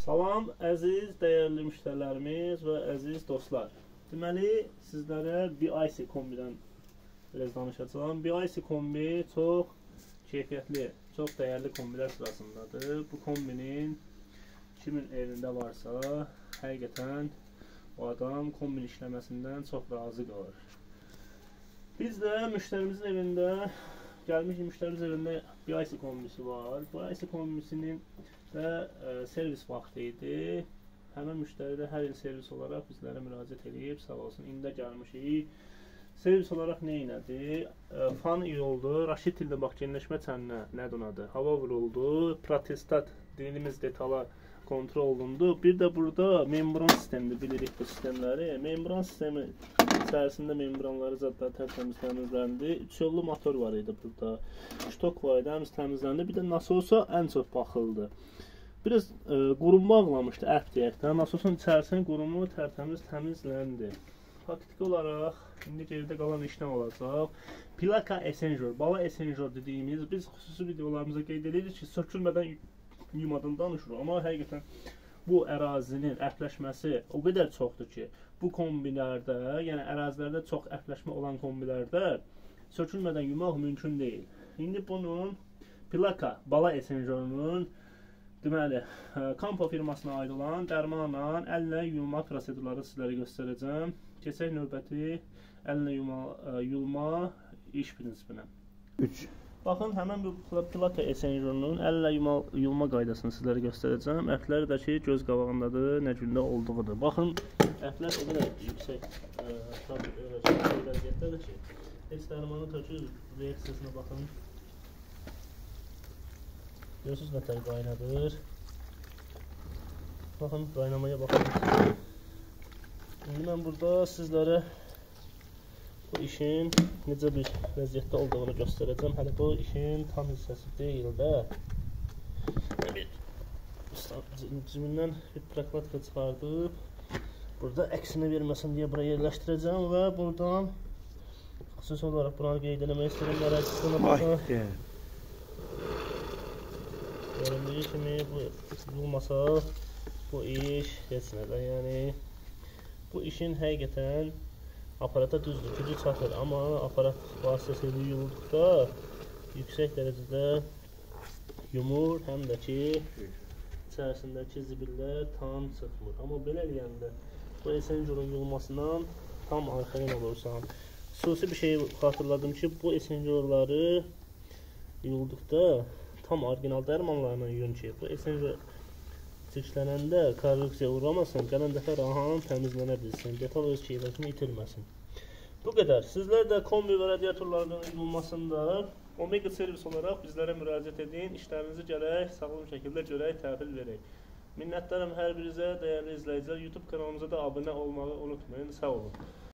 Salam, əziz, dəyərli müştərilərimiz və əziz dostlar. Deməli, sizlərə BIC kombidən biraz danışacağım. BIC kombi çox keyfiyyətli, çox dəyərli kombilər sırasındadır. Bu kombinin kimin evində varsa, həqiqətən o adam kombin işləməsindən çox razı qalır. Biz də müştərimizin evində, gəlmişik müştərimiz evində BIC kombisi var. BIC kombisinin və servis vaxtı idi. Həmən müştəri də hər il servis olaraq bizlərə müraciət edib, sağ olsun. İndi də gəlmişik. Servis olaraq nə elədi? Fan iyi oldu. Raşid ildə bax, genləşmə çəninə nədir onadı? Hava vuruldu. Protestat dediyimiz detalar kontrol olundu. Bir də burada membran sistemidir, bilirik bu sistemləri. Membran sistemi içərisində membranları zadlar tərtəmiz təmizləndi. 3 yollu motor var idi burada. Ştok var idi, həmiz təmizləndi. Bir də nasosa ən çox baxıldı. Biraz quruma ağlamışdı, ərp deyək də. Nasosun içərisinin qurumu tərtəmiz təmizləndi. Faktiki olaraq, indi geridə qalan iş nə olacaq? Plaka Essential, bala Essential dediyimiz, biz xüsusi videolarımıza qeyd edirik ki, sökülmədən yumadan danışırıq. Amma həqiqətən bu ərazinin ərpləşməsi o qədər çoxdur ki, bu kombilərdə, yəni ərazilərdə çox ərpləşmə olan kombilərdə sökülmədən yumaq mümkün deyil. İndi bunun Plaka, bala Essential'ın deməli, Kampo firmasına aid olan dərmanla əllə yuyulma prosedurları sizlərə göstərəcəm. Keçək növbəti əllə yuyulma iş prinsipinə. 3. Baxın, həmən bu Plaka Essential'ın əllə yuyulma qaydasını sizlərə göstərəcəm. Ətlər də ki, göz qabağındadır, nə gündə olduğudur. Baxın, ətlər o qədər yüksək vəziyyətdədir ki, heç dərmanı tökür, reaksiyasına baxın. Görürsünüz nətər qaynadır. Baxın, qaynamaya baxın. İndi mən burada sizlərə bu işin necə bir vəziyyətdə olduğunu göstərəcəm. Hələ bu işin tam hissəsi deyil də. Cimindən bir prokladka çıxardıb, burada əksini verməsin deyə buraya yerləşdirəcəm və buradan xüsusi olaraq buranı qeyd eləmək istəyirəm. Ərazisine baxın. Göründüyü kimi bu olmasa bu iş heç nədən, yəni bu işin həqiqətən aparata düzdür, gücü çatır, amma aparat vasitəsilə yuyulduqda yüksək dərəcədə yumur, həm də ki içərisindəki zibillər tam çıxmır. Amma belə eləyəndə bu Essential'ın yuyulmasından tam arxayın olursan. Xüsusi bir şey xatırladım ki, bu Essential'ları yuyulduqda tam orijinal dərmanlarla yuyun ki, bu Essential çirklənəndə korrosiya uğramasın, gələn dəfə rahat təmizlənə bilsin, detal öz keyfiyyətini itirməsin. Bu qədər. Sizlər də kombi və radiatorlarının yuyulmasında Omega servis olaraq bizlərə müraciət edin, işlərinizi gərək sağlam şəkildə görək, təhvil verək. Minnətdarım hər birinizə, dəyərli izləyicilər. YouTube kanalımıza da abunə olmağı unutmayın. Sağ olun.